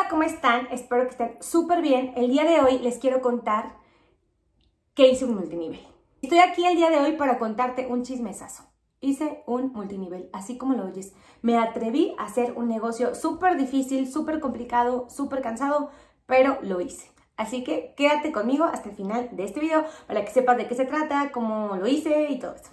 Hola, ¿cómo están? Espero que estén súper bien. El día de hoy les quiero contar que hice un multinivel. Estoy aquí el día de hoy para contarte un chismesazo. Hice un multinivel, así como lo oyes. Me atreví a hacer un negocio súper difícil, súper complicado, súper cansado, pero lo hice. Así que quédate conmigo hasta el final de este video para que sepas de qué se trata, cómo lo hice y todo eso.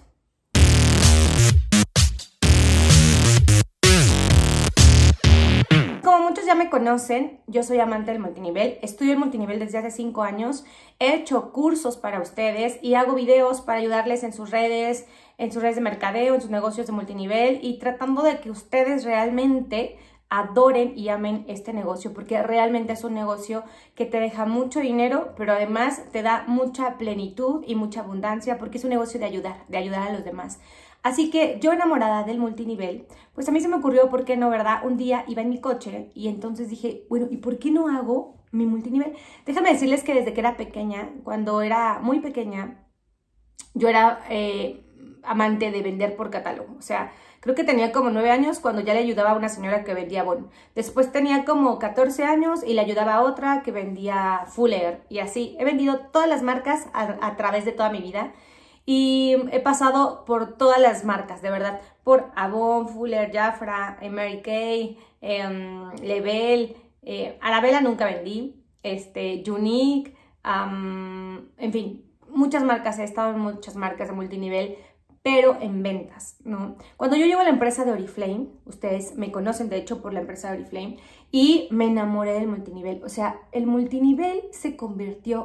Como muchos ya me conocen, yo soy amante del multinivel, estudio el multinivel desde hace 5 años, he hecho cursos para ustedes y hago videos para ayudarles en sus redes de mercadeo, en sus negocios de multinivel y tratando de que ustedes realmente adoren y amen este negocio, porque realmente es un negocio que te deja mucho dinero, pero además te da mucha plenitud y mucha abundancia, porque es un negocio de ayudar a los demás. Así que yo, enamorada del multinivel, pues a mí se me ocurrió, ¿por qué no, verdad? Un día iba en mi coche y entonces dije, bueno, ¿y por qué no hago mi multinivel? Déjame decirles que desde que era pequeña, cuando era muy pequeña, yo era amante de vender por catálogo. O sea, creo que tenía como 9 años cuando ya le ayudaba a una señora que vendía Avon. Después tenía como 14 años y le ayudaba a otra que vendía Fuller. Y así, he vendido todas las marcas a través de toda mi vida. Y he pasado por todas las marcas, de verdad, por Avon, Fuller, Jafra, Mary Kay, Lebel, Arabella nunca vendí, Unique, en fin, muchas marcas, he estado en muchas marcas de multinivel, pero en ventas, ¿no? Cuando yo llego a la empresa de Oriflame, ustedes me conocen de hecho por la empresa de Oriflame, y me enamoré del multinivel. O sea, el multinivel se convirtió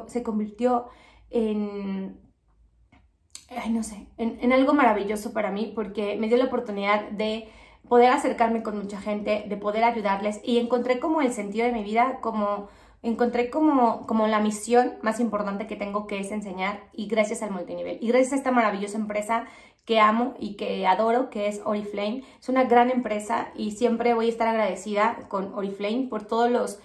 en... ay, no sé, en algo maravilloso para mí, porque me dio la oportunidad de poder acercarme con mucha gente, de poder ayudarles, y encontré como el sentido de mi vida, encontré como la misión más importante que tengo, que es enseñar, y gracias al multinivel, y gracias a esta maravillosa empresa que amo y que adoro, que es Oriflame. Es una gran empresa y siempre voy a estar agradecida con Oriflame por todos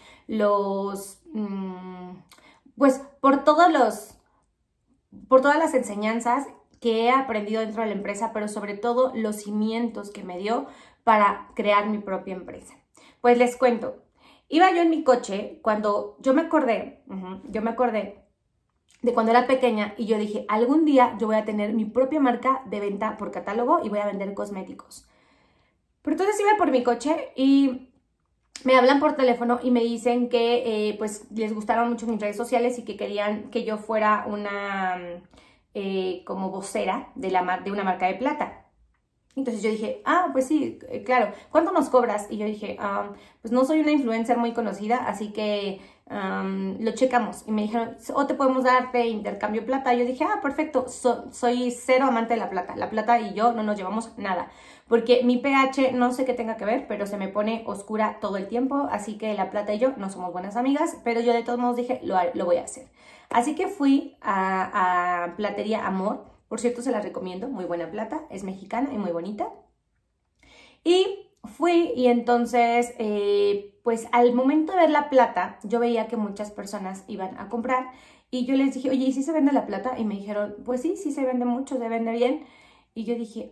por todas las enseñanzas que he aprendido dentro de la empresa, pero sobre todo los cimientos que me dio para crear mi propia empresa. Pues les cuento, iba yo en mi coche cuando yo me acordé de cuando era pequeña y yo dije, algún día yo voy a tener mi propia marca de venta por catálogo y voy a vender cosméticos. Pero entonces iba por mi coche y me hablan por teléfono y me dicen que pues les gustaron mucho mis redes sociales y que querían que yo fuera una como vocera de una marca de plata. Entonces yo dije, pues sí, claro, ¿cuánto nos cobras? Y yo dije, pues no soy una influencer muy conocida, así que lo checamos. Y me dijeron, o te podemos dar de intercambio plata. Y yo dije, perfecto, soy cero amante de la plata. La plata y yo no nos llevamos nada, porque mi pH no sé qué tenga que ver, pero se me pone oscura todo el tiempo, así que la plata y yo no somos buenas amigas, pero yo de todos modos dije, lo voy a hacer. Así que fui a Platería Amor. Por cierto, se la recomiendo, muy buena plata, es mexicana y muy bonita. Y fui y entonces, pues al momento de ver la plata, yo veía que muchas personas iban a comprar y yo les dije, oye, ¿y si se vende la plata? Y me dijeron, pues sí, sí se vende mucho, se vende bien. Y yo dije,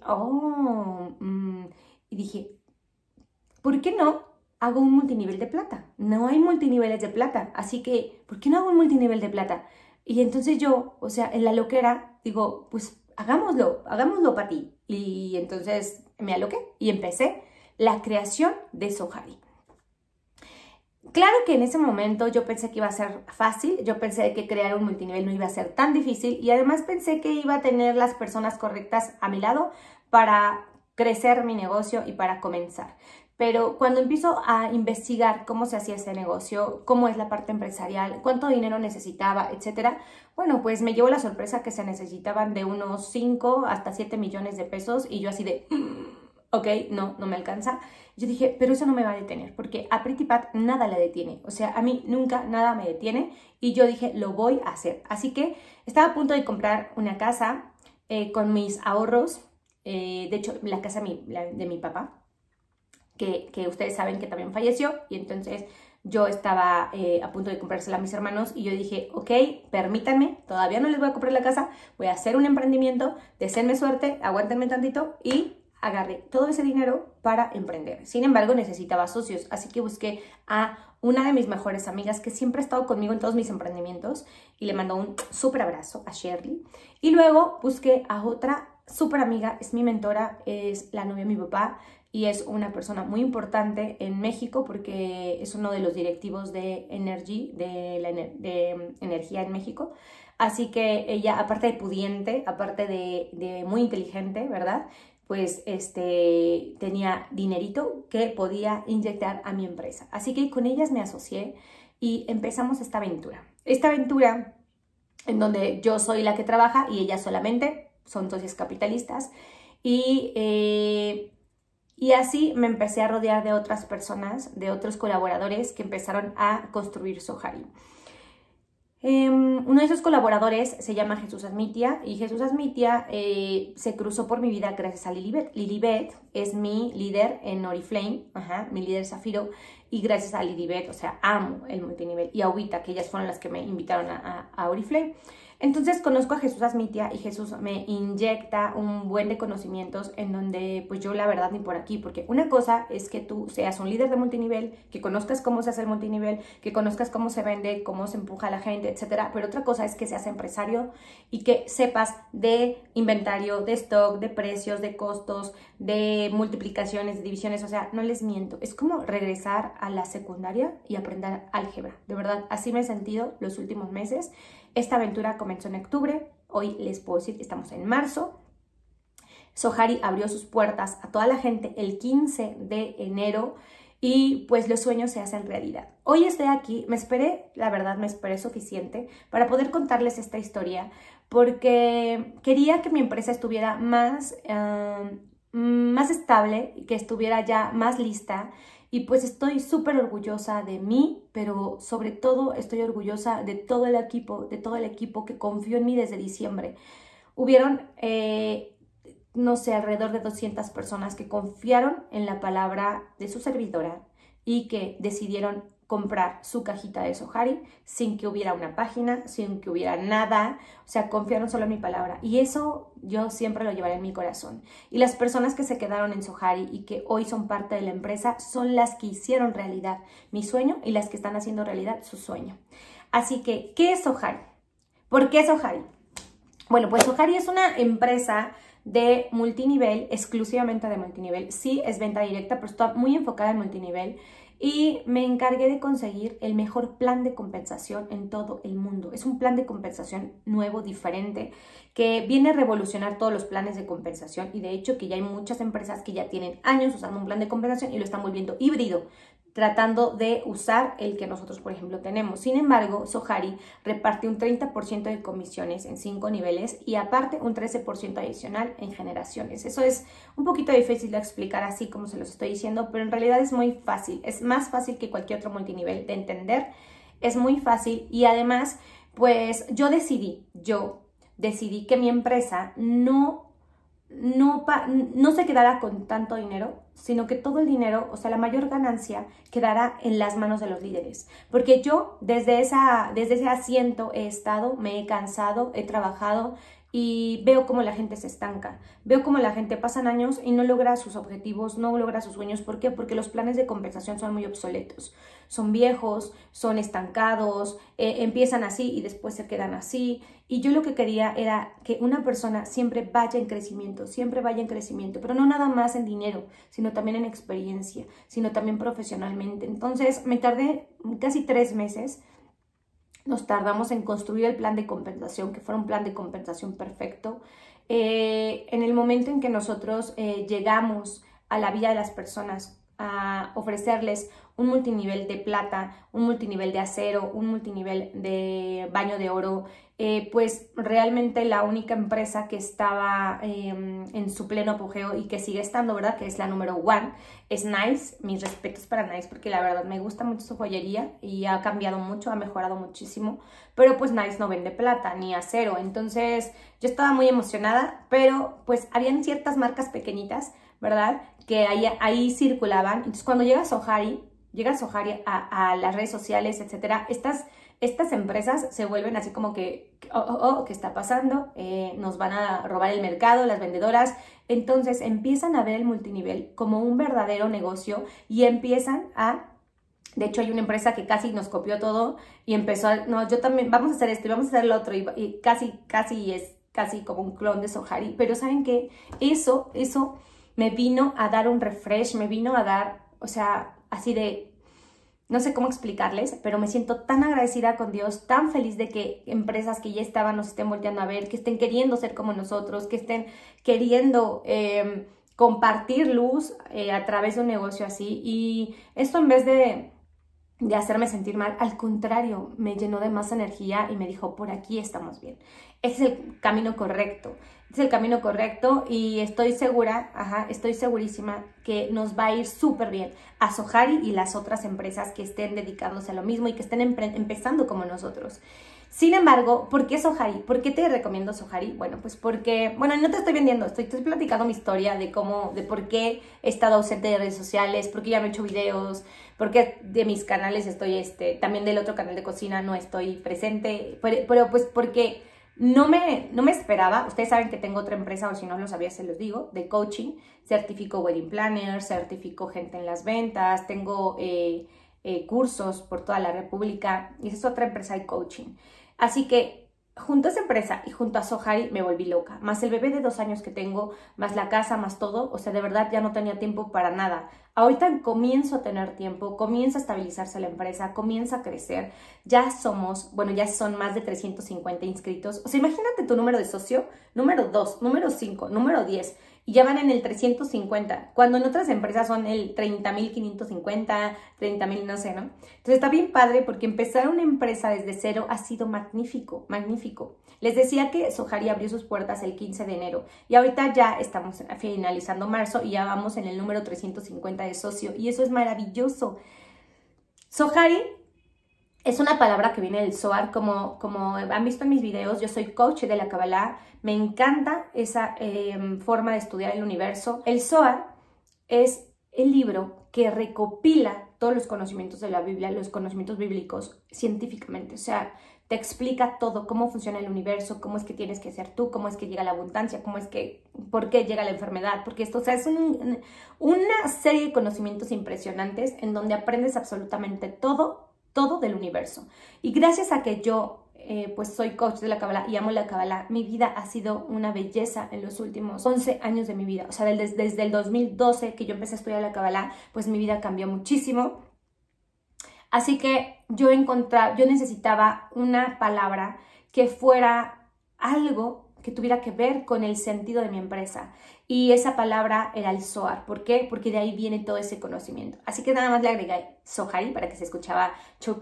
y dije, ¿por qué no hago un multinivel de plata? No hay multiniveles de plata, así que, ¿por qué no hago un multinivel de plata? Y entonces yo, o sea, en la loquera, digo, pues hagámoslo para ti. Y entonces me aloqué y empecé la creación de Sohari. Claro que en ese momento yo pensé que iba a ser fácil, yo pensé que crear un multinivel no iba a ser tan difícil y además pensé que iba a tener las personas correctas a mi lado para crecer mi negocio y para comenzar. Pero cuando empiezo a investigar cómo se hacía ese negocio, cómo es la parte empresarial, cuánto dinero necesitaba, etcétera, bueno, pues me llevo la sorpresa que se necesitaban de unos 5 hasta 7 millones de pesos y yo así de, ok, no me alcanza. Yo dije, pero eso no me va a detener, porque a Pretty Pat nada la detiene. O sea, a mí nunca nada me detiene y yo dije, lo voy a hacer. Así que estaba a punto de comprar una casa con mis ahorros, de hecho, la casa de mi papá, que ustedes saben que también falleció, y entonces yo estaba a punto de comprársela a mis hermanos y yo dije, ok, permítanme, todavía no les voy a comprar la casa, voy a hacer un emprendimiento, deseenme suerte, aguántenme tantito y agarré todo ese dinero para emprender. Sin embargo, necesitaba socios, así que busqué a una de mis mejores amigas que siempre ha estado conmigo en todos mis emprendimientos y le mando un súper abrazo a Shirley. Y luego busqué a otra súper amiga, es mi mentora, es la novia de mi papá y es una persona muy importante en México porque es uno de los directivos de Energy, de energía en México. Así que ella, aparte de pudiente, aparte de muy inteligente, ¿verdad?, pues tenía dinerito que podía inyectar a mi empresa. Así que con ellas me asocié y empezamos esta aventura. Esta aventura en donde yo soy la que trabaja y ella solamente, son socios capitalistas. Y así me empecé a rodear de otras personas, de otros colaboradores que empezaron a construir Sohari. Uno de esos colaboradores se llama Jesús Asmitia y Jesús Asmitia se cruzó por mi vida gracias a Lilibet. Lilibet es mi líder en Oriflame, mi líder Zafiro, y gracias a Lilibet, o sea, amo el multinivel, y a Ubita, que ellas fueron las que me invitaron a Oriflame. Entonces conozco a Jesús Asmitia y Jesús me inyecta un buen de conocimientos en donde pues yo la verdad ni por aquí, porque una cosa es que tú seas un líder de multinivel, que conozcas cómo se hace el multinivel, que conozcas cómo se vende, cómo se empuja a la gente, etcétera, pero otra cosa es que seas empresario y que sepas de inventario, de stock, de precios, de costos, de multiplicaciones, de divisiones, o sea, no les miento, es como regresar a la secundaria y aprender álgebra, de verdad, así me he sentido los últimos meses. Esta aventura comenzó en octubre, hoy les puedo decir que estamos en marzo. Sohari abrió sus puertas a toda la gente el 15 de enero y pues los sueños se hacen realidad. Hoy estoy aquí, la verdad me esperé suficiente para poder contarles esta historia porque quería que mi empresa estuviera más estable y que estuviera ya más lista. Y pues estoy súper orgullosa de mí, pero sobre todo estoy orgullosa de todo el equipo que confió en mí desde diciembre. Hubieron, no sé, alrededor de 200 personas que confiaron en la palabra de su servidora y que decidieron comprar su cajita de Sohari sin que hubiera una página, sin que hubiera nada, o sea, confiaron solo en mi palabra y eso yo siempre lo llevaré en mi corazón. Y las personas que se quedaron en Sohari y que hoy son parte de la empresa son las que hicieron realidad mi sueño y las que están haciendo realidad su sueño. Así que, ¿qué es Sohari? ¿Por qué Sohari? Bueno, pues Sohari es una empresa de multinivel, exclusivamente de multinivel. Sí, es venta directa, pero está muy enfocada en multinivel. Y me encargué de conseguir el mejor plan de compensación en todo el mundo. Es un plan de compensación nuevo, diferente, que viene a revolucionar todos los planes de compensación y de hecho que ya hay muchas empresas que ya tienen años usando un plan de compensación y lo están volviendo híbrido, tratando de usar el que nosotros, por ejemplo, tenemos. Sin embargo, Sohari reparte un 30% de comisiones en 5 niveles y aparte un 13% adicional en generaciones. Eso es un poquito difícil de explicar así como se los estoy diciendo, pero en realidad es muy fácil. Es más fácil que cualquier otro multinivel de entender. Es muy fácil y además, pues yo decidí que mi empresa no se quedara con tanto dinero, sino que todo el dinero, o sea, la mayor ganancia quedará en las manos de los líderes. Porque yo desde ese asiento he estado, me he cansado, he trabajado y veo cómo la gente se estanca. Veo cómo la gente pasan años y no logra sus objetivos, no logra sus sueños. ¿Por qué? Porque los planes de compensación son muy obsoletos. Son viejos, son estancados, empiezan así y después se quedan así. Y yo lo que quería era que una persona siempre vaya en crecimiento, pero no nada más en dinero, sino también en experiencia, sino también profesionalmente. Entonces me tardé casi 3 meses. Nos tardamos en construir el plan de compensación, que fuera un plan de compensación perfecto. En el momento en que nosotros llegamos a la vida de las personas, a ofrecerles un multinivel de plata, un multinivel de acero, un multinivel de baño de oro, pues realmente la única empresa que estaba en su pleno apogeo y que sigue estando, ¿verdad? Que es la número 1, es Nice. Mis respetos para Nice porque la verdad me gusta mucho su joyería y ha cambiado mucho, ha mejorado muchísimo, pero pues Nice no vende plata ni acero, entonces yo estaba muy emocionada, pero pues habían ciertas marcas pequeñitas, ¿verdad? Que ahí circulaban. Entonces cuando llega Sohari, llega Sohari a las redes sociales, etcétera, estas empresas se vuelven así como que, ¿qué está pasando? Nos van a robar el mercado, las vendedoras. Entonces empiezan a ver el multinivel como un verdadero negocio y empiezan a... De hecho, hay una empresa que casi nos copió todo y empezó a... No, yo también, vamos a hacer esto y vamos a hacer lo otro y casi es casi como un clon de Sohari. Pero ¿saben qué? Eso me vino a dar un refresh, me vino a dar, o sea, así de... No sé cómo explicarles, pero me siento tan agradecida con Dios, tan feliz de que empresas que ya estaban nos estén volteando a ver, que estén queriendo ser como nosotros, que estén queriendo compartir luz a través de un negocio así. Y esto, en vez de hacerme sentir mal, al contrario, me llenó de más energía y me dijo, por aquí estamos bien. Es el camino correcto. Es el camino correcto y estoy segura, estoy segurísima que nos va a ir súper bien a Sohari y las otras empresas que estén dedicándose a lo mismo y que estén empezando como nosotros. Sin embargo, ¿por qué Sohari? ¿Por qué te recomiendo Sohari? Bueno, pues porque, bueno, no te estoy vendiendo, estoy platicando mi historia de por qué he estado ausente de redes sociales, por qué ya no he hecho videos, por qué de mis canales estoy, también del otro canal de cocina no estoy presente, pero pues porque no me esperaba. Ustedes saben que tengo otra empresa, o si no lo sabía se los digo, de coaching. Certifico wedding planner, certifico gente en las ventas, tengo cursos por toda la República y esa es otra empresa de coaching. Así que junto a esa empresa y junto a Sohari me volví loca. Más el bebé de 2 años que tengo, más la casa, más todo. O sea, de verdad ya no tenía tiempo para nada. Ahorita comienzo a tener tiempo, comienza a estabilizarse la empresa, comienza a crecer. Ya son más de 350 inscritos. O sea, imagínate tu número de socio, número 2, número 5, número 10. Y ya van en el 350, cuando en otras empresas son el 30,550, 30,000, no sé, ¿no? Entonces está bien padre porque empezar una empresa desde cero ha sido magnífico, magnífico. Les decía que Sohari abrió sus puertas el 15 de enero y ahorita ya estamos finalizando marzo y ya vamos en el número 350 de socio y eso es maravilloso. Sohari es una palabra que viene del Zohar, como han visto en mis videos, yo soy coach de la Kabbalah, me encanta esa forma de estudiar el universo. El Zohar es el libro que recopila todos los conocimientos de la Biblia, los conocimientos bíblicos científicamente, o sea, te explica todo, cómo funciona el universo, cómo es que tienes que ser tú, cómo es que llega la abundancia, por qué llega la enfermedad, porque esto, o sea, es una serie de conocimientos impresionantes en donde aprendes absolutamente todo del universo. Y gracias a que yo pues soy coach de la Kabbalah y amo la Kabbalah, mi vida ha sido una belleza en los últimos 11 años de mi vida. O sea, desde el 2012 que yo empecé a estudiar la Kabbalah, pues mi vida cambió muchísimo. Así que yo necesitaba una palabra que fuera algo que tuviera que ver con el sentido de mi empresa. Y esa palabra era el Zohar. ¿Por qué? Porque de ahí viene todo ese conocimiento. Así que nada más le agregué Sohari para que se escuchara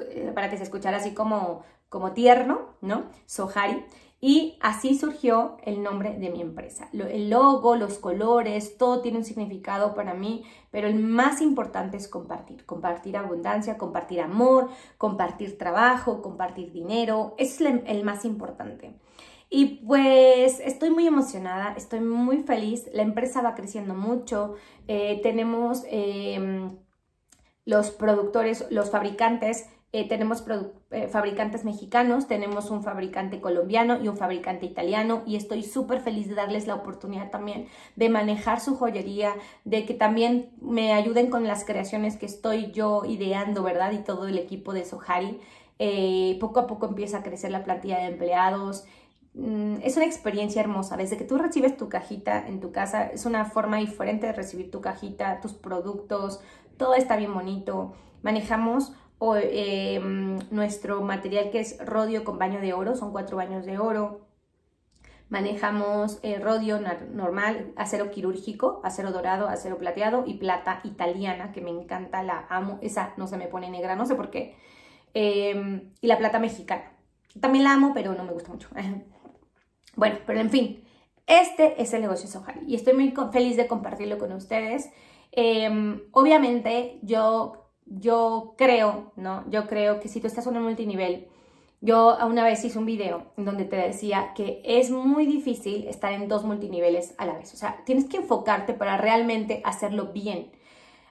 así como tierno, ¿no? Sohari. Y así surgió el nombre de mi empresa. El logo, los colores, todo tiene un significado para mí, pero el más importante es compartir. Compartir abundancia, compartir amor, compartir trabajo, compartir dinero. Eso es el más importante. Y pues estoy muy emocionada, estoy muy feliz, la empresa va creciendo mucho, tenemos los productores, los fabricantes, tenemos fabricantes mexicanos, tenemos un fabricante colombiano y un fabricante italiano y estoy súper feliz de darles la oportunidad también de manejar su joyería, de que también me ayuden con las creaciones que estoy yo ideando, ¿verdad? Y todo el equipo de Sohari. Poco a poco empieza a crecer la plantilla de empleados. Es una experiencia hermosa. Desde que tú recibes tu cajita en tu casa, es una forma diferente de recibir tu cajita, tus productos, todo está bien bonito. Manejamos nuestro material que es rodio con baño de oro, son 4 baños de oro. Manejamos rodio normal, acero quirúrgico, acero dorado, acero plateado y plata italiana, que me encanta, la amo, esa no se me pone negra, no sé por qué. Y la plata mexicana, también la amo, pero no me gusta mucho. Bueno, pero en fin, este es el negocio de Sohari y estoy muy feliz de compartirlo con ustedes. Obviamente yo creo, ¿no? Yo creo que si tú estás en un multinivel, yo una vez hice un video en donde te decía que es muy difícil estar en 2 multiniveles a la vez. O sea, tienes que enfocarte para realmente hacerlo bien.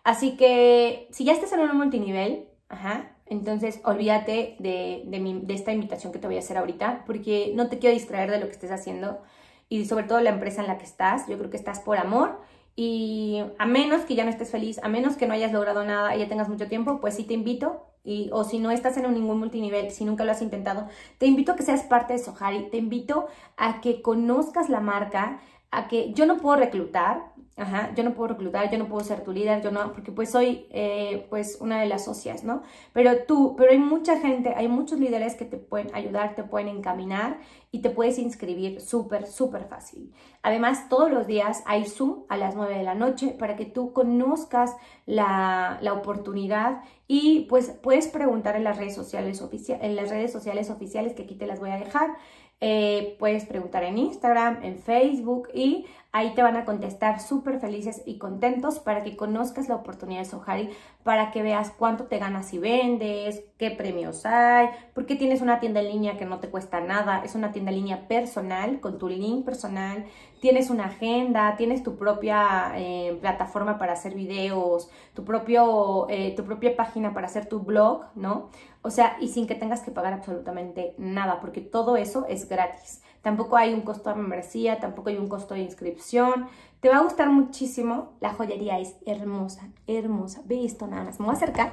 Así que si ya estás en un multinivel, entonces olvídate de esta invitación que te voy a hacer ahorita, porque no te quiero distraer de lo que estés haciendo y sobre todo la empresa en la que estás. Yo creo que estás por amor y a menos que ya no estés feliz, a menos que no hayas logrado nada y ya tengas mucho tiempo, pues sí te invito. O si no estás en ningún multinivel, si nunca lo has intentado, te invito a que seas parte de Sohari, te invito a que conozcas la marca, a que yo no puedo reclutar, yo no puedo ser tu líder, yo no, porque pues soy pues una de las socias, ¿no? Pero hay mucha gente, hay muchos líderes que te pueden ayudar, te pueden encaminar y te puedes inscribir súper fácil. Además, todos los días hay Zoom a las 9 de la noche para que tú conozcas la oportunidad y pues puedes preguntar en las redes sociales oficiales que aquí te las voy a dejar. Puedes preguntar en Instagram, en Facebook y ahí te van a contestar súper felices y contentos para que conozcas la oportunidad de Sohari, para que veas cuánto te ganas si vendes, qué premios hay, porque tienes una tienda en línea que no te cuesta nada, es una tienda en línea personal, con tu link personal, tienes una agenda, tienes tu propia plataforma para hacer videos, tu propia página para hacer tu blog, ¿no? O sea, y sin que tengas que pagar absolutamente nada, porque todo eso es gratis. Tampoco hay un costo de membresía, tampoco hay un costo de inscripción. Te va a gustar muchísimo. La joyería es hermosa, hermosa. Ve esto nada más. Me voy a acercar.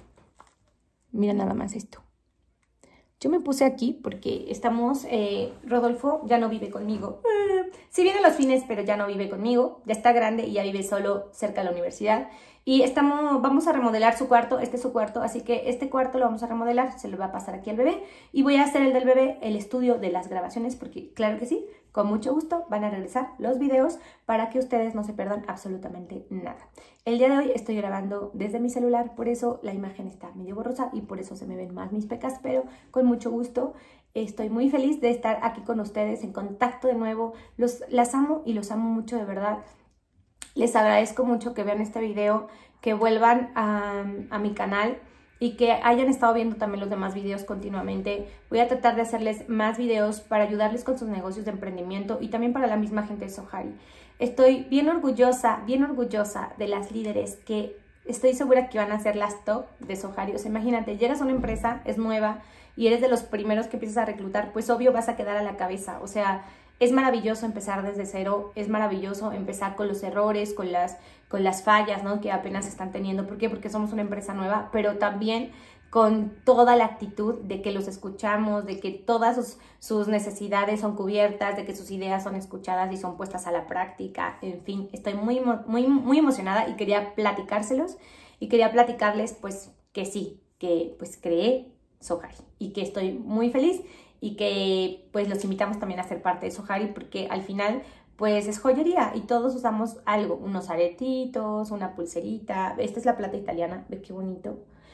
Mira nada más esto. Yo me puse aquí porque estamos... Rodolfo ya no vive conmigo. Sí viene los fines, pero ya no vive conmigo. Ya está grande y ya vive solo cerca de la universidad. Y vamos a remodelar su cuarto, este es su cuarto, así que este cuarto lo vamos a remodelar, se lo va a pasar aquí al bebé y voy a hacer el del bebé, el estudio de las grabaciones, porque claro que sí, con mucho gusto van a regresar los videos para que ustedes no se pierdan absolutamente nada. El día de hoy estoy grabando desde mi celular, por eso la imagen está medio borrosa y por eso se me ven más mis pecas, pero con mucho gusto. Estoy muy feliz de estar aquí con ustedes, en contacto de nuevo, las amo y los amo mucho de verdad. Les agradezco mucho que vean este video, que vuelvan a mi canal y que hayan estado viendo también los demás videos continuamente. Voy a tratar de hacerles más videos para ayudarles con sus negocios de emprendimiento y también para la misma gente de Sohari. Estoy bien orgullosa de las líderes que estoy segura que van a ser las top de Sohari. O sea, imagínate, llegas a una empresa, es nueva y eres de los primeros que empiezas a reclutar, pues obvio vas a quedar a la cabeza. O sea, es maravilloso empezar desde cero, es maravilloso empezar con los errores, con las fallas, ¿no? Que apenas están teniendo. ¿Por qué? Porque somos una empresa nueva, pero también con toda la actitud de que los escuchamos, de que todas sus necesidades son cubiertas, de que sus ideas son escuchadas y son puestas a la práctica. En fin, estoy muy emocionada y quería platicárselos y quería platicarles pues que sí, que pues creé Sohari y que estoy muy feliz y que pues los invitamos también a ser parte de Sohari porque al final pues es joyería y todos usamos algo, unos aretitos, una pulserita. Esta es la plata italiana, ve qué bonito.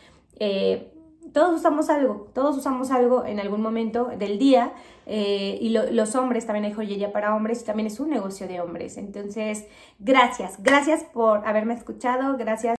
Todos usamos algo en algún momento del día y los hombres, también hay joyería para hombres y también es un negocio de hombres. Entonces, gracias por haberme escuchado, gracias.